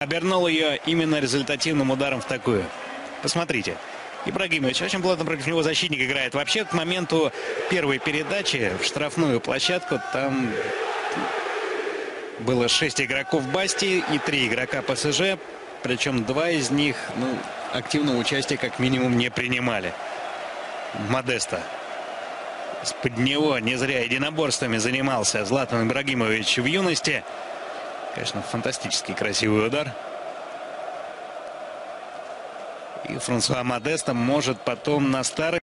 обернул ее именно результативным ударом в такую. Посмотрите. Ибрагимович, очень плотно против него защитник играет. Вообще, к моменту первой передачи в штрафную площадку там было 6 игроков Басти и 3 игрока ПСЖ. Причем 2 из них активного участия как минимум не принимали. Модеста. Из-под него не зря единоборствами занимался Златан Ибрагимович в юности. Конечно, фантастически красивый удар. И Франсуа Модеста может потом на старых